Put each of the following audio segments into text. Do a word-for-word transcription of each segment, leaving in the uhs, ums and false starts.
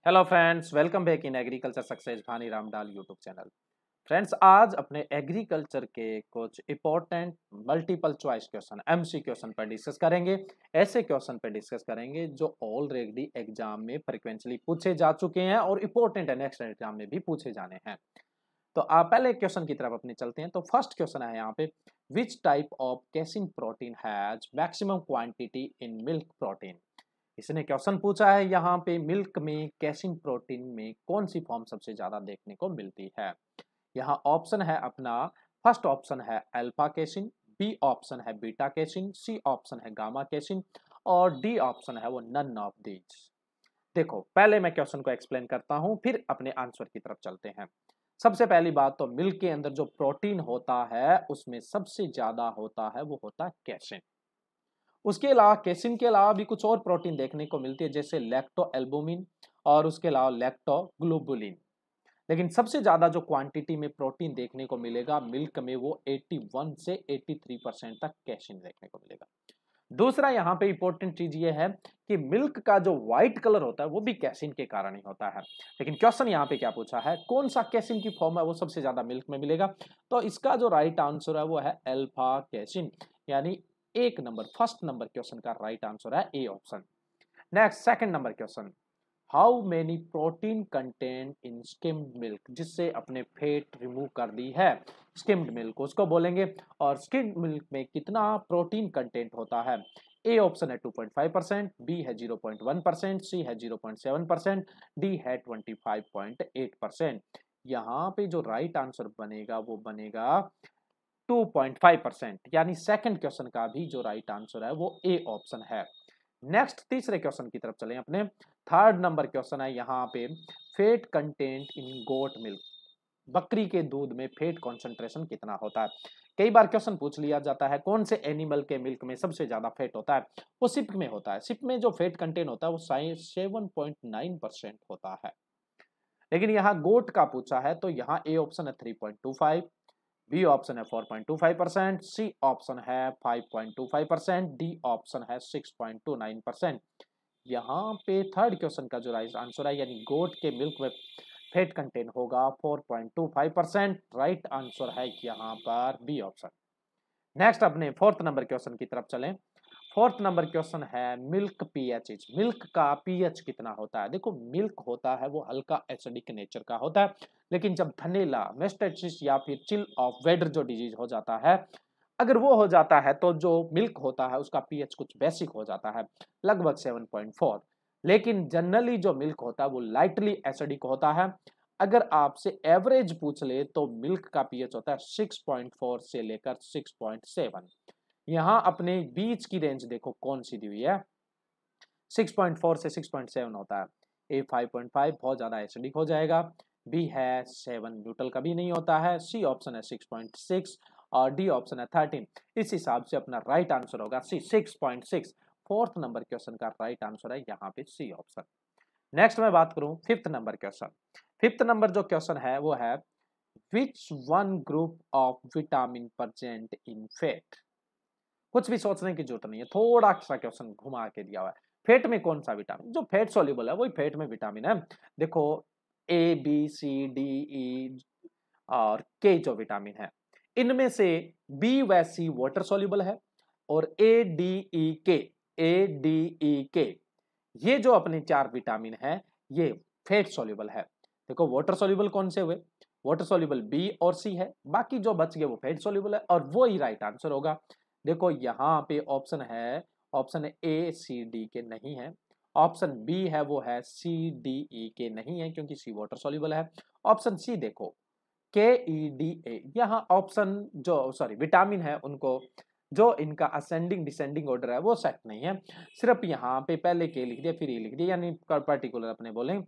Hello friends, welcome back in agriculture success भानी रामडाल YouTube channel. Friends, आज अपने एग्रीकल्चर के कुछ important multiple choice question MC question पर डिस्कस करेंगे। ऐसे क्वेश्चन पर डिस्कस करेंगे जो ऑलरेडी एग्जाम में फ्रिक्वेंटली पूछे जा चुके हैं और इंपॉर्टेंट है, नेक्स्ट एग्जाम में भी पूछे जाने हैं। तो आप पहले क्वेश्चन की तरफ अपने चलते हैं। तो फर्स्ट क्वेश्चन है यहाँ पे, which type of casein protein has maximum quantity in milk protein. इसने क्वेश्चन पूछा है यहाँ पे, मिल्क में कैसिन प्रोटीन में कौन सी फॉर्म सबसे ज्यादा देखने को मिलती है। यहाँ ऑप्शन है अपना, फर्स्ट ऑप्शन है अल्फा कैसिन, बी ऑप्शन है बीटा कैसिन, सी ऑप्शन है गामा कैसिन और डी ऑप्शन है वो नन ऑफ दीज। देखो, पहले मैं क्वेश्चन को एक्सप्लेन करता हूं, फिर अपने आंसर की तरफ चलते हैं। सबसे पहली बात तो, मिल्क के अंदर जो प्रोटीन होता है उसमें सबसे ज्यादा होता है वो होता है कैसिन। उसके अलावा कैसिन के अलावा भी कुछ और प्रोटीन देखने को मिलती है, जैसे लैक्टो एल्बुमिन और उसके अलावा लैक्टोग्लोबुलिन। लेकिन सबसे ज्यादा जो क्वांटिटी में प्रोटीन देखने को मिलेगा मिल्क में, वो इक्यासी से तिरासी परसेंट तक कैसिन देखने को मिलेगा। दूसरा यहाँ पे इंपॉर्टेंट चीज ये है कि मिल्क का जो व्हाइट कलर होता है वो भी कैसिन के कारण ही होता है। लेकिन क्वेश्चन यहाँ पे क्या पूछा है, कौन सा कैसिन की फॉर्म है वो सबसे ज्यादा मिल्क में मिलेगा। तो इसका जो राइट आंसर है वो है अल्फा कैसिन, यानी एक नंबर फर्स्ट नंबर क्वेश्चन का राइट आंसर है A option. Next second number question, how many protein content in skimmed milk, जिससे अपने फैट रिमूव कर दी है स्किम्ड मिल्क उसको बोलेंगे। और स्किम्ड मिल्क में कितना प्रोटीन कंटेंट होता है। ए ऑप्शन है two point five percent, B है zero point one percent, C है zero point seven percent, D है twenty five point eight percent. यहाँ पे जो राइट आंसर बनेगा वो बनेगा टू पॉइंट फाइव परसेंट, यानी सेकंड क्वेश्चन का भी जो राइट आंसर है वो ए ऑप्शन है। नेक्स्ट तीसरे क्वेश्चन की तरफ चलें अपने। थर्ड नंबर क्वेश्चन है यहाँ पे, fat content in goat milk, बकरी के दूध में फैट कॉन्सेंट्रेशन कितना होता है। कई बार क्वेश्चन पूछ लिया जाता है कौन से एनिमल के मिल्क में सबसे ज्यादा फैट होता है, वो सिप में होता है। सिप में जो फैट कंटेंट होता है वो सेवन पॉइंट नाइन परसेंट होता है। लेकिन यहाँ गोट का पूछा है तो यहाँ ए ऑप्शन है three point two five, B option है four point two five percent, C option है five point two five percent, D option है six point two nine percent. यहाँ पे थर्ड क्वेश्चन का जो राइट आंसर है, यानी गोट के मिल्क में फैट कंटेंट होगा four point two five percent. Right answer है यहाँ पर बी ऑप्शन। नेक्स्ट अपने फोर्थ नंबर क्वेश्चन की तरफ चलें। फोर्थ नंबर क्वेश्चन है, मिल्क पीएच, मिल्क का पीएच कितना होता है। देखो, मिल्क होता है वो हल्का एसिडिक नेचर का होता है, लेकिन जब धनेला मेस्टाइटिस या फिर चिल ऑफ वेडर जो डिजीज हो जाता है, अगर वो हो जाता है तो जो मिल्क होता है उसका पीएच कुछ बेसिक हो जाता है, लगभग सेवन पॉइंट फोर। लेकिन जनरली जो मिल्क होता है वो लाइटली एसिडिक होता है। अगर आपसे एवरेज पूछ ले तो मिल्क का पीएच होता है सिक्स पॉइंट फोर से लेकर सिक्स पॉइंट सेवन। यहाँ अपने बीच की रेंज देखो कौन सी दी हुई है, सिक्स पॉइंट फोर से सिक्स पॉइंट सेवन होता है। ए फाइव पॉइंट फाइव बहुत ज्यादा एसिडिक हो जाएगा, बी है सेवन, न्यूट्रल कभी नहीं होता है, सी ऑप्शन है सिक्स पॉइंट सिक्स और डी ऑप्शन है थर्टीन। इस हिसाब से अपना राइट आंसर होगा C, six point six. Fourth number question का राइट आंसर है यहाँ पे सी ऑप्शन। नेक्स्ट मैं बात करूं fifth number question. Fifth number जो क्वेश्चन है वो है, which one group of vitamin present in fat. कुछ भी सोचने की जरूरत नहीं है, थोड़ा सा क्वेश्चन घुमा के दिया हुआ है। फैट में कौन सा विटामिन, जो फैट सॉल्युबल है वही फैट में विटामिन है। देखो, A B C D E और के जो विटामिन है, इनमें से बी व सी वाटर सॉल्युबल है और ए डी ई के ए डी ई के ये जो अपने चार विटामिन है ये फैट सॉल्युबल है। देखो, वाटर सॉल्युबल कौन से हुए, वाटर सॉल्युबल बी और सी है, बाकी जो बच गए वो फैट सॉल्युबल है और वो ही राइट आंसर होगा। देखो, यहाँ पे ऑप्शन है, ऑप्शन ए सी डी के नहीं है, ऑप्शन बी है वो है सी डी ई के नहीं है क्योंकि सी वाटर सॉल्युबल है। ऑप्शन सी देखो के ई डी ए, यहाँ ऑप्शन जो सॉरी विटामिन है उनको जो इनका असेंडिंग डिसेंडिंग ऑर्डर है वो सेट नहीं है, सिर्फ यहाँ पे पहले के लिख दिया फिर ई लिख दिया, यानी पर्टिकुलर अपने बोलें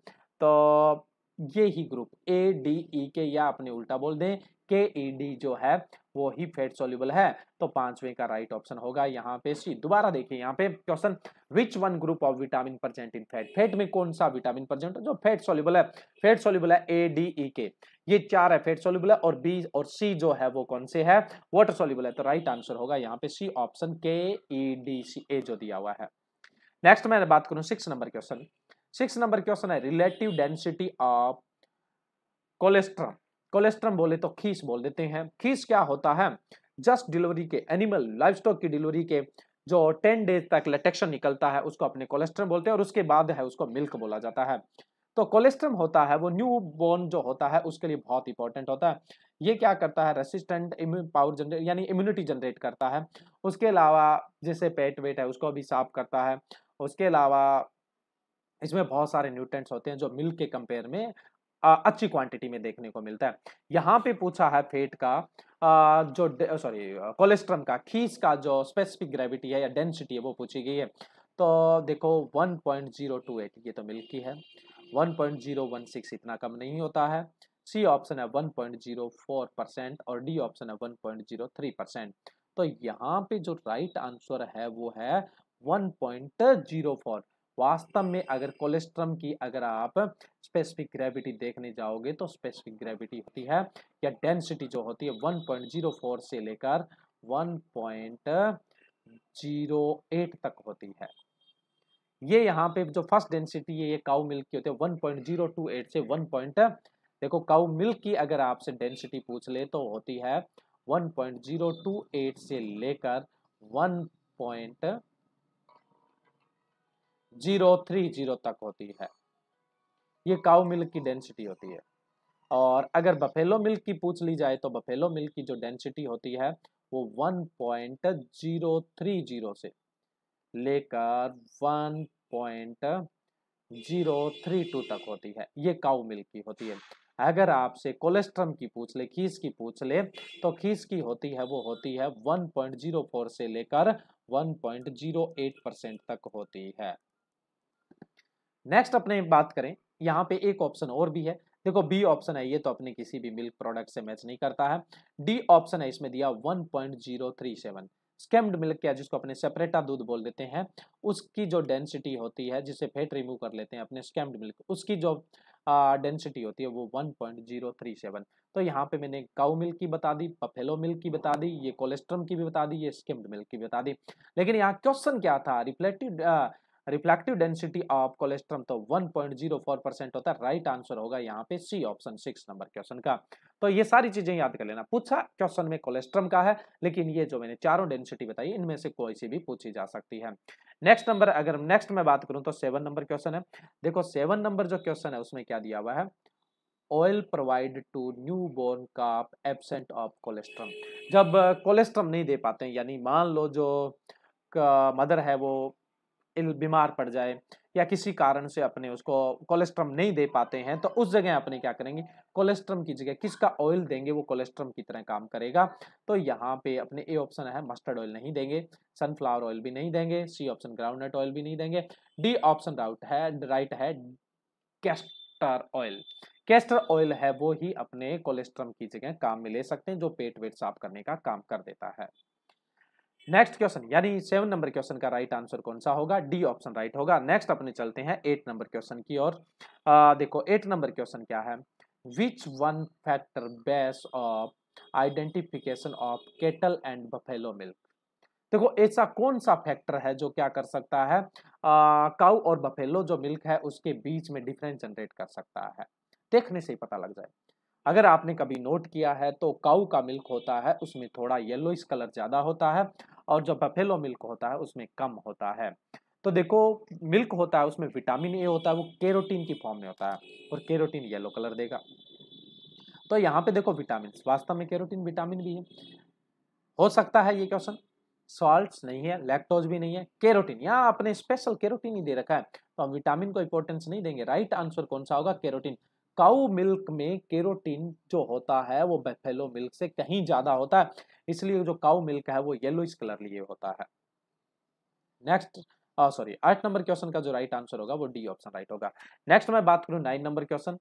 तो ये ही ग्रुप ए डी ई के, या अपने उल्टा बोल दें के ई डी जो है वो ही फैट सॉल्युबल है। तो पांचवें का राइट ऑप्शन होगा यहाँ पे सी। दोबारा देखिए यहाँ पे question, which one group of vitamin present in fat, fat में कौन सा विटामिन प्रेजेंट है जो फैट सॉल्युबल है। फैट सॉल्युबल है ए डी ई के, ये चार है फैट सॉल्युबल है, और बी और सी जो है वो कौन से है, वाटर सॉल्युबल है। तो राइट आंसर होगा यहाँ पे सी ऑप्शन के ई डी सी ए जो दिया हुआ है। नेक्स्ट मैं बात करूं six number question. Six number question है relative density of colostrum. Colostrum बोले तो खीस बोल देते हैं। खीस क्या होता है? जस्ट डिलीवरी के एनिमल लाइवस्टॉक की डिलीवरी के जो टेन डेज तक लैक्टेशन निकलता है उसको अपने कोलेस्ट्रम बोलते हैं, और उसके बाद है उसको मिल्क बोला जाता है। तो कोलेस्ट्रम होता है वो न्यू बॉर्न जो होता है उसके लिए बहुत इंपॉर्टेंट होता है। ये क्या करता है? रेसिस्टेंट इम्यून पावर जनरेट यानी इम्यूनिटी जनरेट करता है। उसके अलावा जैसे पेट वेट है उसको भी साफ करता है। उसके अलावा इसमें बहुत सारे न्यूट्रिएंट्स होते हैं जो मिल्क के कंपेयर में आ, अच्छी क्वांटिटी में देखने को मिलता है। यहाँ पे पूछा है फेट का आ, जो सॉरी कोलेस्ट्रम का खीस का जो स्पेसिफिक ग्रेविटी है या डेंसिटी है वो पूछी गई है। तो देखो one point zero two eight ये तो मिल्क की है, one point zero one six इतना कम नहीं होता है। सी ऑप्शन है one point zero four percent और डी ऑप्शन है one point zero three percent. तो यहाँ पे जो राइट आंसर है वो है वन पॉइंट ज़ीरो फोर। वास्तव में अगर कोलेस्ट्रम की अगर आप स्पेसिफिक ग्रेविटी देखने जाओगे तो स्पेसिफिक ग्रेविटी होती है या डेंसिटी जो होती है वन पॉइंट ज़ीरो फोर से लेकर वन पॉइंट ज़ीरो एट तक होती है। ये यहाँ पे जो फर्स्ट डेंसिटी है ये काउ मिल्क की होती है one point zero two eight से वन पॉइंट देखो काउ मिल्क की अगर आपसे डेंसिटी पूछ ले तो होती है one point zero two eight से लेकर one point zero three zero तक होती है। ये काउ मिल्क की डेंसिटी होती है। और अगर बफेलो मिल्क की पूछ ली जाए तो बफेलो मिल्क की जो डेंसिटी होती है वो one point zero three zero से लेकर one point zero three two तक होती है। ये काउ मिल्क की होती है। अगर आपसे कोलेस्ट्रम की पूछ ले, खीस की पूछ ले, तो खीस की होती है वो होती है वन पॉइंट ज़ीरो फोर से लेकर one point zero eight percent तक होती है। नेक्स्ट अपने बात करें, यहाँ पे एक ऑप्शन और भी है। देखो बी ऑप्शन है ये तो अपने किसी भी मिल्क प्रोडक्ट से मैच नहीं करता है। डी ऑप्शन है इसमें दिया one point zero three seven. Skimmed milk क्या जिसको अपने सेपरेटा दूध बोल देते हैं, उसकी जो डेंसिटी होती है जिसे फेट रिमूव कर लेते हैं अपने स्केम्ड मिल्क, उसकी जो डेंसिटी होती है वो one point zero three seven. तो यहाँ पे मैंने काउ मिल्क की बता दी, बफेलो मिल्क की बता दी, ये कोलेस्ट्रम की भी बता दी, ये स्किम्ड मिल्क की बता दी। लेकिन यहाँ क्वेश्चन क्या था? Reflective reflective density of colostrum तो one point zero four percent होता है। राइट आंसर होगा यहाँ पे C option six number question का। तो ये सारी चीजें याद कर लेना। पूछा क्वेश्चन में कोलेस्ट्रम का है, लेकिन ये जो मैंने चारों डेंसिटी बताई इनमें से कोई सी भी पूछी जा सकती है। नेक्स्ट नंबर, अगर नेक्स्ट मैं बात करूं तो सेवन नंबर क्वेश्चन है। देखो सेवन नंबर जो क्वेश्चन है उसमें क्या दिया हुआ है? Oil provide to new born calf absent of colostrum. जब कोलेस्ट्रम नहीं दे पाते हैं, यानी मान लो जो मदर है वो बीमार पड़ जाए या किसी कारण से अपने उसको कोलेस्ट्रम नहीं दे पाते हैं, तो उस जगह अपने क्या करेंगे? कोलेस्ट्रम की जगह किसका ऑयल देंगे वो कोलेस्ट्रम की तरह काम करेगा। तो यहाँ पे अपने ए ऑप्शन है मस्टर्ड ऑयल नहीं देंगे, सनफ्लावर ऑयल भी नहीं देंगे, सी ऑप्शन ग्राउंडनट ऑयल भी नहीं देंगे, डी ऑप्शन राउट है राइट है कैस्टर ऑयल। कैस्टर ऑयल है वो ही अपने कोलेस्ट्रम की जगह काम में ले सकते हैं, जो पेट वेट साफ करने का काम कर देता है। नेक्स्ट क्वेश्चन यानी सेवन नंबर क्वेश्चन का राइट आंसर कौन सा होगा? डी ऑप्शन राइट होगा। नेक्स्ट अपने चलते हैं एट नंबर क्वेश्चन की ओर। देखो एट नंबर क्वेश्चन क्या है? Which one factor base of identification of cattle and buffalo milk. देखो ऐसा कौन सा फैक्टर है जो क्या कर सकता है? काउ और बफेलो जो मिल्क है उसके बीच में डिफरेंस जनरेट कर सकता है। देखने से ही पता लग जाए। अगर आपने कभी नोट किया है तो काऊ का मिल्क होता है उसमें थोड़ा येलोइश कलर ज्यादा होता है, और जो बफेलो मिल्क होता है उसमें कम होता है। तो देखो मिल्क होता है उसमें विटामिन ए होता है, वो केरोटीन की फॉर्म में होता है, और केरोटीन येलो कलर देगा। तो यहाँ पे देखो विटामिन, वास्तव में केरोटीन विटामिन भी है। हो सकता है ये क्वेश्चन सॉल्ट्स नहीं है, लैक्टोज भी नहीं है, केरोटीन, यहाँ अपने स्पेशल केरोटीन ही दे रखा है, तो हम विटामिन को इंपॉर्टेंस नहीं देंगे। राइट आंसर कौन सा होगा? केरोटीन। काऊ मिल्क में केरोटीन जो होता है वो बफेलो मिल्क से कहीं ज्यादा होता है, इसलिए जो काऊ मिल्क है वो येलोइश कलर लिए होता है। नेक्स्ट सॉरी आठ नंबर क्वेश्चन का जो राइट आंसर होगा वो डी ऑप्शन राइट होगा। नेक्स्ट मैं बात करूं nine number question,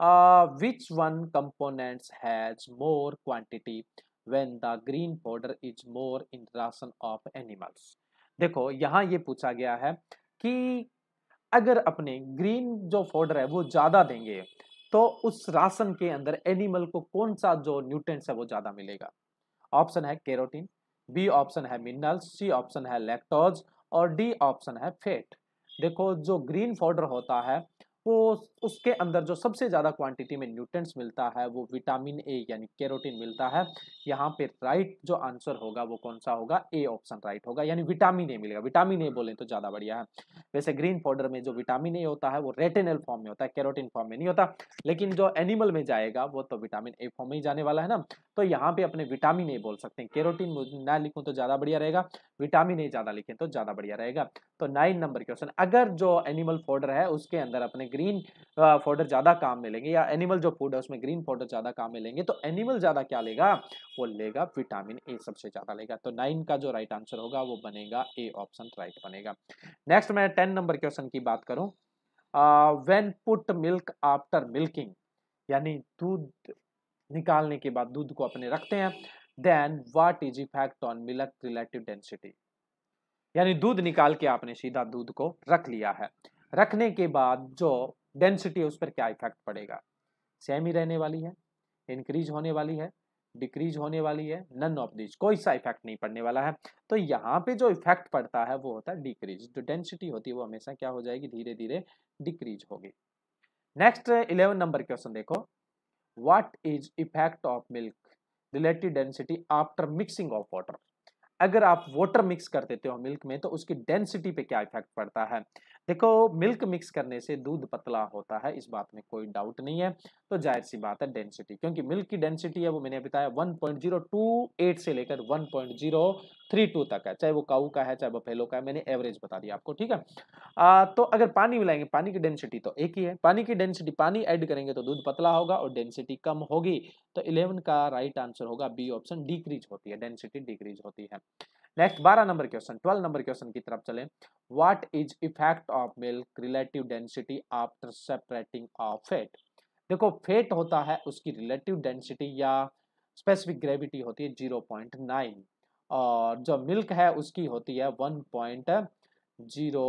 which one components has more quantity when the green powder is more in ration of animals. देखो यहाँ ये पूछा गया है कि अगर अपने ग्रीन जो पाउडर है वो ज्यादा देंगे तो उस राशन के अंदर एनिमल को कौन सा जो न्यूट्रिएंट्स है वो ज्यादा मिलेगा। ऑप्शन है केरोटीन, बी ऑप्शन है मिनरल्स, सी ऑप्शन है लैक्टोज और डी ऑप्शन है फैट। देखो जो ग्रीन पाउडर होता है वो उसके अंदर जो सबसे ज़्यादा क्वांटिटी में न्यूट्रिएंट्स मिलता है वो विटामिन ए यानी कैरोटीन मिलता है। यहाँ पे राइट जो आंसर होगा वो कौन सा होगा, ए ऑप्शन राइट होगा, यानी विटामिन ए मिलेगा। विटामिन ए बोले तो ज़्यादा बढ़िया है। वैसे ग्रीन पाउडर में जो विटामिन ए होता है वो रेटिनल फॉर्म में होता है, कैरोटीन फॉर्म में नहीं होता। लेकिन जो एनिमल में जाएगा वो तो विटामिन ए फॉर्म में ही जाने वाला है ना, तो यहाँ पे अपने विटामिन ए बोल सकते हैं। कैरोटीन ना लिखूं तो ज़्यादा बढ़िया रहेगा, विटामिन ए ज़्यादा लिखें तो ज़्यादा बढ़िया रहेगा। तो नाइन नंबर क्वेश्चन, अगर जो एनिमल फूड है उसके अंदर अपने ग्रीन पाउडर ज्यादा काम में लेंगे, या एनिमल जो फूड है उसमें ग्रीन पाउडर ज्यादा काम में लेंगे, तो एनिमल ज्यादा क्या लेगा, वो लेगा विटामिन ए सबसे ज्यादा लेगा। तो नाइन का जो राइट आंसर होगा वो बनेगा ए ऑप्शन राइट बनेगा। नेक्स्ट मैं टेन नंबर क्वेश्चन की बात करूं, when put milk after milking, यानी दूध निकालने के बाद दूध को अपने रखते हैं, then what is effect on milk relative density, यानी दूध निकाल के आपने सीधा दूध को रख लिया है, रखने के बाद जो डेंसिटी है उस पर क्या इफेक्ट पड़ेगा, सेम ही रहने वाली है, इंक्रीज होने वाली है, डिक्रीज होने वाली है, नन ऑफ दिस, कोई सा इफेक्ट नहीं पड़ने वाला है। तो यहाँ पे जो इफेक्ट पड़ता है वो होता है डिक्रीज, जो डेंसिटी होती है वो हमेशा क्या हो जाएगी, धीरे धीरे डिक्रीज होगी। नेक्स्ट इलेवन नंबर क्वेश्चन देखो, what is effect of milk relative density after mixing of water, अगर आप वाटर मिक्स कर देते हो मिल्क में तो उसकी डेंसिटी पे क्या इफेक्ट पड़ता है। देखो मिल्क मिक्स करने से दूध पतला होता है, इस बात में कोई डाउट नहीं है, तो जाहिर सी बात है डेंसिटी, क्योंकि मिल्क की डेंसिटी है वो मैंने बताया one point zero two eight से लेकर one point zero three two तक है, चाहे वो काऊ का है चाहे बफेलो का है, मैंने एवरेज बता दिया आपको, ठीक है। आ, तो अगर पानी मिलाएंगे, पानी की डेंसिटी तो एक ही है, पानी की डेंसिटी पानी ऐड करेंगे तो दूध पतला होगा और डेंसिटी कम होगी। तो इलेवन का राइट आंसर होगा बी ऑप्शन, डिक्रीज होती है, डेंसिटी डिक्रीज होती है। नेक्स्ट बारह number question, twelve number question की तरफ चलें, what is effect of milk relative density after separating of fat. देखो फैट होता है उसकी रिलेटिव डेंसिटी या स्पेसिफिक ग्रेविटी होती है ज़ीरो पॉइंट नाइन, और जो मिल्क है उसकी होती है one point zero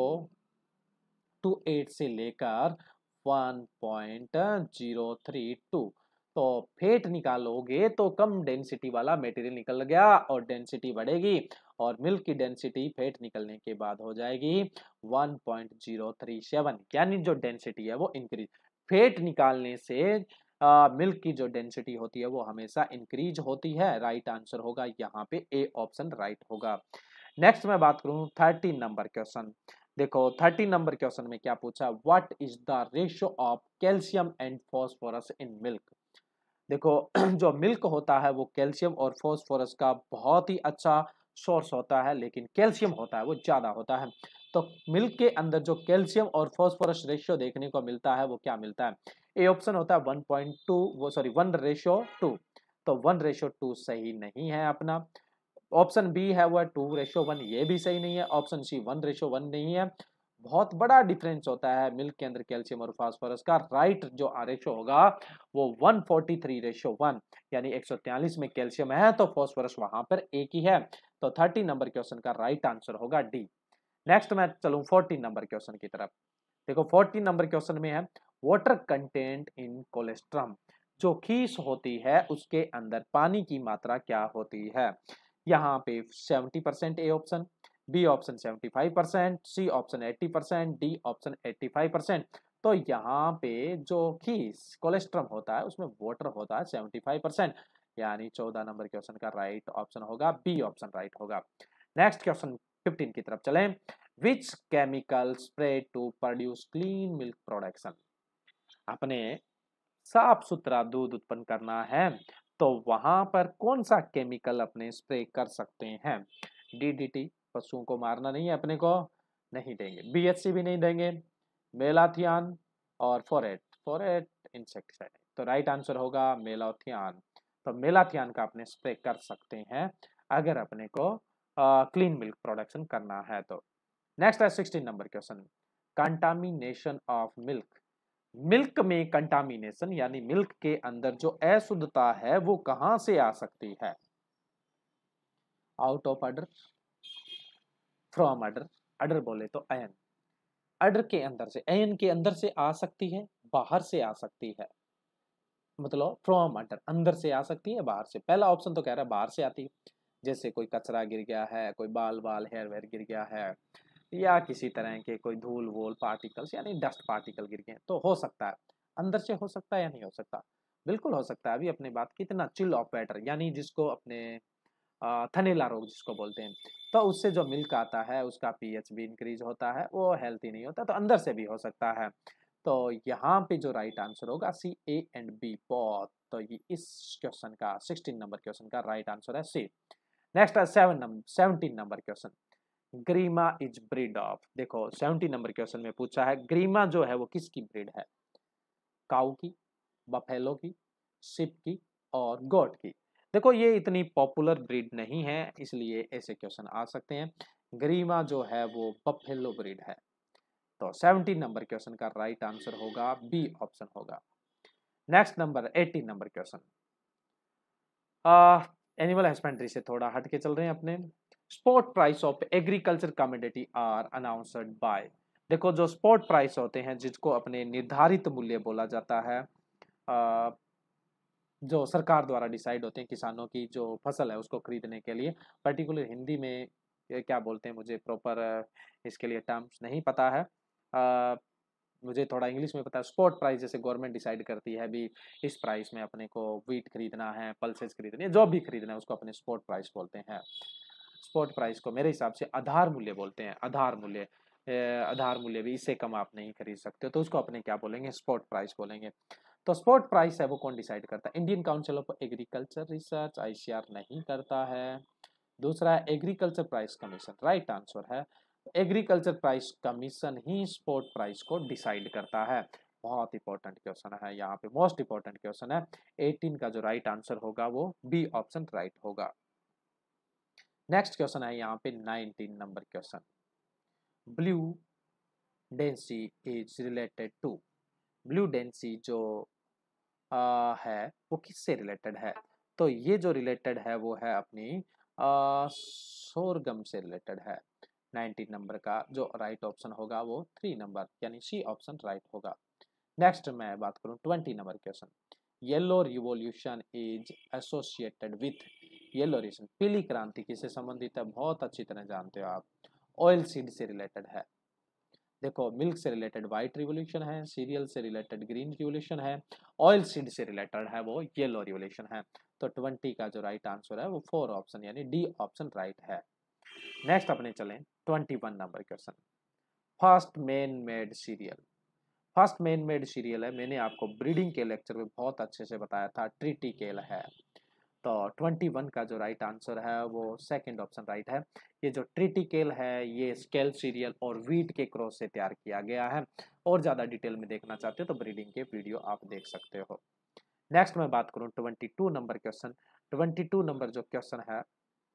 two eight से लेकर one point zero three two. तो फेट निकालोगे तो कम डेंसिटी वाला मटेरियल निकल गया और डेंसिटी बढ़ेगी, और मिल्क की डेंसिटी फेट निकलने के बाद हो जाएगी one point zero three seven, यानी जो डेंसिटी है वो इंक्रीज, फेट निकालने से आ, मिल्क की जो डेंसिटी होती है वो हमेशा इंक्रीज होती है। राइट आंसर होगा यहाँ पे ए ऑप्शन राइट होगा। नेक्स्ट मैं बात करूं थर्टीन नंबर क्वेश्चन, देखो थर्टीन नंबर क्वेश्चन में क्या पूछा, what is the ratio of calcium and phosphorus in milk. देखो जो मिल्क होता है वो कैल्शियम और फॉस्फोरस का बहुत ही अच्छा सोर्स होता है, लेकिन कैल्शियम होता है वो ज्यादा होता है। तो मिल्क के अंदर जो कैल्शियम और फॉस्फोरस रेशियो देखने को मिलता है वो क्या मिलता है, ए ऑप्शन होता है वन पॉइंट टू, वो सॉरी वन रेशियो टू, तो वन रेशियो टू सही नहीं है अपना। ऑप्शन बी है वो टू रेशियो वन, ये भी सही नहीं है। Option C one ratio one नहीं है, बहुत बड़ा डिफरेंस होता है मिल्क के अंदर कैल्शियम और फास्फोरस का। राइट जो रेशियो होगा वो one forty three ratio one, यानी एक सौ तैंतालीस में कैल्शियम है तो फास्फोरस वहां पर एक ही है। तो थर्टी नंबर क्वेश्चन का राइट आंसर होगा डी। नेक्स्ट मैं चलूं फोर्टीन नंबर क्वेश्चन की तरफ, देखो फोर्टीन नंबर क्वेश्चन में है वाटर कंटेंट इन कोलेस्ट्रम, जो खीस होती है उसके अंदर पानी की मात्रा क्या होती है। यहाँ पे seventy percent A option, B option seventy five percent, C option eighty percent, D option eighty five percent. तो यहाँ पे जो खीस कोलेस्ट्रम होता है उसमें वाटर होता है सेवेंटी फाइव परसेंट, यानी चौदह नंबर क्वेश्चन का राइट ऑप्शन होगा बी ऑप्शन राइट होगा। नेक्स्ट क्वेश्चन फिफ्टीन की तरफ चलें, which chemical spray to produce clean milk production, अपने साफ सुथरा दूध उत्पन्न करना है तो वहां पर कौन सा केमिकल अपने स्प्रे कर सकते हैं। डीडीटी, पशुओं को मारना नहीं है अपने को, नहीं देंगे, बीएचसी भी नहीं देंगे, मेलाथियान और फोरेट, फोरेट इंसेक्टिसाइड, तो राइट आंसर होगा मेलाथियान। तो मेलाथियान का अपने स्प्रे कर सकते हैं अगर अपने को क्लीन मिल्क प्रोडक्शन करना है तो। नेक्स्ट है sixteen number question, contamination of milk, milk में कंटामिनेशन यानी मिल्क के अंदर जो अशुद्धता है वो कहां से आ सकती है। Out of udder, from udder, udder बोले तो अयन, अडर के अंदर से, अयन के अंदर से आ सकती है, बाहर से आ सकती है, मतलब फ्रॉम अडर अंदर से आ सकती है बाहर से। पहला ऑप्शन तो कह रहा है बाहर से आती है, जैसे कोई कचरा गिर गया है, कोई बाल बाल हेयर वेयर गिर गया है, या किसी तरह के कोई धूल वूल पार्टिकल्स यानी डस्ट पार्टिकल गिर गए तो हो सकता है। अंदर से हो सकता है या नहीं हो सकता? बिल्कुल हो सकता है। अभी अपने बात कितना चिल ऑफ वाटर यानी जिसको अपने अ, थनैला रोग जिसको बोलते हैं, तो उससे जो मिल्क आता है उसका पीएच भी इंक्रीज होता है, वो हेल्थी नहीं होता, तो अंदर से भी हो सकता है। तो यहाँ पे जो राइट आंसर होगा C, A and B both. तो ये इस क्वेश्चन का सिक्सटीन नंबर क्वेश्चन का राइट आंसर है सी। नेक्स्ट है seven number seventeen number question. ग्रीमा इज ब्रीड ऑफ। देखो सेवनटीन नंबर क्वेश्चन में पूछा है ग्रीमा जो है वो किसकी ब्रीड है? काऊ की, बफेलो की, शिप की और गोट की। देखो ये इतनी पॉपुलर ब्रीड नहीं है, इसलिए ऐसे क्वेश्चन आ सकते हैं। ग्रीमा जो है वो बफेलो ब्रीड है। तो सेवनटीन नंबर क्वेश्चन का राइट आंसर होगा बी ऑप्शन होगा। Next number eighteen number question. Animal husbandry से थोड़ा हट के चल रहे हैं अपने। Spot price of agriculture commodity are announced by. देखो जो स्पॉट प्राइस होते हैं जिसको अपने निर्धारित मूल्य बोला जाता है, आ, जो सरकार द्वारा डिसाइड होते हैं किसानों की जो फसल है उसको खरीदने के लिए। पर्टिकुलर हिंदी में ये क्या बोलते हैं मुझे प्रॉपर इसके लिए टर्म्स नहीं पता है। आ, मुझे थोड़ा इंग्लिश में पता है। स्पॉट प्राइस जैसे गवर्नमेंट डिसाइड करती है भी इस प्राइस में अपने को वीट खरीदना है, पल्सेस खरीदनी है, जो भी खरीदना है उसको अपने स्पॉट प्राइस बोलते हैं। स्पॉट प्राइस को मेरे हिसाब से आधार मूल्य बोलते हैं। आधार मूल्य, आधार मूल्य भी इससे कम आप नहीं खरीद सकते, तो उसको अपने क्या बोलेंगे? स्पॉट प्राइस बोलेंगे। तो स्पॉट प्राइस है वो कौन डिसाइड करता है? Indian council of agriculture research, ICR नहीं करता है। दूसरा है agriculture price commission, right answer है। एग्रीकल्चर प्राइस कमीशन ही स्पॉट प्राइस को डिसाइड करता है। बहुत इंपॉर्टेंट क्वेश्चन है यहाँ पे, मोस्ट इंपॉर्टेंट क्वेश्चन है। एटीन का जो राइट आंसर होगा वो बी ऑप्शन राइट होगा। नेक्स्ट क्वेश्चन है यहाँ पे नाइनटीन नंबर क्वेश्चन। ब्लू डेंसी इज रिलेटेड टू। ब्लू डेंसी जो आ, है वो किससे रिलेटेड है? तो ये जो रिलेटेड है वो है अपनी आ, सोरगम से रिलेटेड है। नाइनटीन नंबर का जो राइट ऑप्शन होगा वो थ्री नंबर यानी सी ऑप्शन राइट होगा। नेक्स्ट मैं बात करूं twenty number question. Yellow revolution is associated with. Yellow revolution पीली क्रांति किससे संबंधित है? बहुत अच्छी तरह जानते हो आप। ऑयल सीड से रिलेटेड है। देखो मिल्क से रिलेटेड व्हाइट रिवोल्यूशन है, सीरियल से रिलेटेड ग्रीन रिवोल्यूशन है, ऑयल सीड से रिलेटेड है वो येलो रिवोल्यूशन है। तो ट्वेंटी का जो राइट आंसर है वो फोर ऑप्शन यानी डी ऑप्शन राइट है। नेक्स्ट अपने चलें twenty one number question. First man made cereal. First man made cereal है, मैंने आपको ब्रीडिंग के लेक्चर में बहुत अच्छे से बताया था, ट्रिटिकेल है। तो ट्वेंटी वन का जो राइट आंसर है वो सेकंड ऑप्शन राइट है। ये जो ट्रिटिकेल है ये स्केल सीरियल और वीट के क्रॉस से तैयार किया गया है। और ज़्यादा डिटेल में देखना चाहते हो तो ब्रीडिंग के वीडियो आप देख सकते हो। नेक्स्ट मैं बात करूं twenty two number question. Twenty two number जो क्वेश्चन है,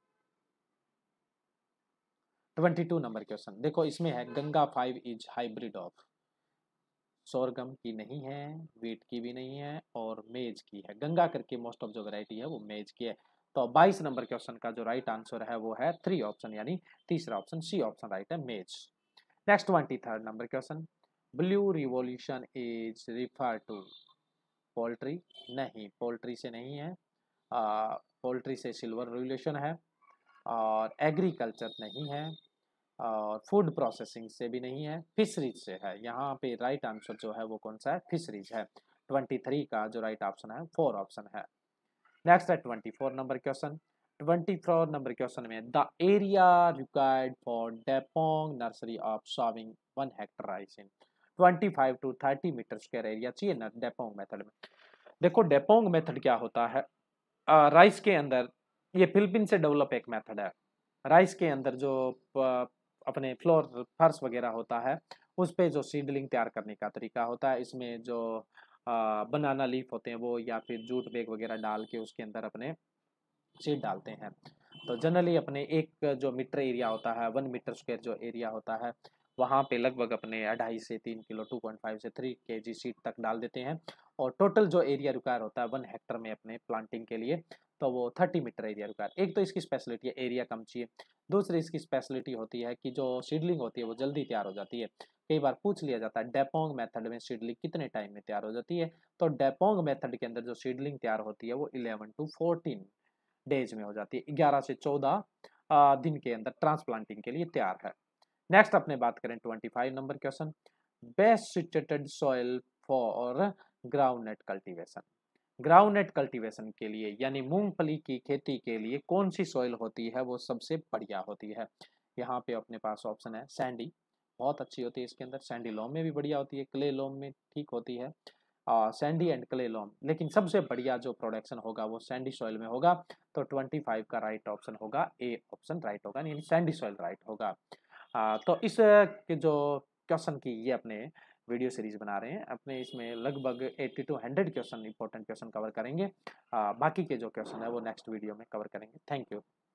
ट्वेंटी टू नंबर क्वेश्चन देखो इसमें है Ganga five is hybrid of. Sorghum की नहीं है, वीट की भी नहीं है और मेज की है। गंगा करके मोस्ट ऑफ जो वैरायटी है वो मेज की है। तो बाईस नंबर क्वेश्चन का जो राइट आंसर है वो है थ्री ऑप्शन यानी तीसरा ऑप्शन सी ऑप्शन राइट है, maize. Next twenty third number question. Blue revolution is refer to. Poultry नहीं, पोल्ट्री से नहीं है। पोल्ट्री से सिल्वर रिवॉल्यूशन है। और एग्रीकल्चर नहीं है और फूड प्रोसेसिंग से भी नहीं है, फिशरीज से है। यहाँ पे राइट आंसर जो है वो कौन सा है? फिशरीज है। ट्वेंटी थ्री का जो राइट ऑप्शन है फोर ऑप्शन है। नेक्स्ट है twenty four number question. Twenty four number question में the area required for dapog nursery of sowing one hectare rice in. Twenty five to thirty metre square area चाहिए ना डेपोंग method में। देखो डेपोंग method क्या होता है? राइस के अंदर, ये फिलिपीन से डेवलप एक मेथड है। राइस के अंदर जो अपने फ्लोर फर्श वगैरह होता है उस पे जो सीडलिंग तैयार करने का तरीका होता है, इसमें जो बनाना लीफ होते हैं वो या फिर जूट बैग वगैरह डाल के उसके अंदर अपने सीड डालते हैं। तो जनरली अपने एक जो मीटर एरिया होता है, वन मीटर स्क्वायर जो एरिया होता है वहाँ पे लगभग अपने अढ़ाई से तीन किलो टू पॉइंट फाइव से थ्री के जी सीड तक डाल देते हैं। और टोटल जो एरिया रिक्वायर होता है वन हेक्टर में अपने प्लांटिंग के लिए तो वो थर्टी मीटर एरिया रिक्वायर। एक तो इसकी स्पेशलिटी है एरिया कम चाहिए। दूसरी इसकी स्पेशलिटी होती है कि जो सीडलिंग होती है वो जल्दी तैयार हो जाती है। कई बार पूछ लिया जाता है डेपोंग मेथड में सीडलिंग कितने टाइम में तैयार हो जाती है? तो डेपोंग मेथड के अंदर जो सीडलिंग तैयार होती है वो इलेवन टू फोर्टीन डेज में हो जाती है, ग्यारह से चौदह दिन के अंदर ट्रांसप्लांटिंग के लिए तैयार है। नेक्स्ट अपने बात करें twenty five number question, best situated soil for groundnut cultivation. Groundnut cultivation के लिए यानी मूंगफली की खेती के लिए कौन सी सॉइल होती है वो सबसे बढ़िया होती है। यहाँ पे अपने पास ऑप्शन है सैंडी, बहुत अच्छी होती है इसके अंदर, सैंडी लोम में भी बढ़िया होती है, क्ले लोम में ठीक होती है, सैंडी एंड क्ले लोम, लेकिन सबसे बढ़िया जो प्रोडक्शन होगा वो सैंडी सॉइल में होगा। तो ट्वेंटी फाइव का राइट ऑप्शन होगा ए ऑप्शन राइट होगा, यानी सैंडी सॉइल राइट होगा। आ, तो इस के जो क्वेश्चन की ये अपने वीडियो सीरीज बना रहे हैं, अपने इसमें लगभग eighty two hundred question important question cover करेंगे। आ, बाकी के जो क्वेश्चन है वो नेक्स्ट वीडियो में कवर करेंगे। Thank you.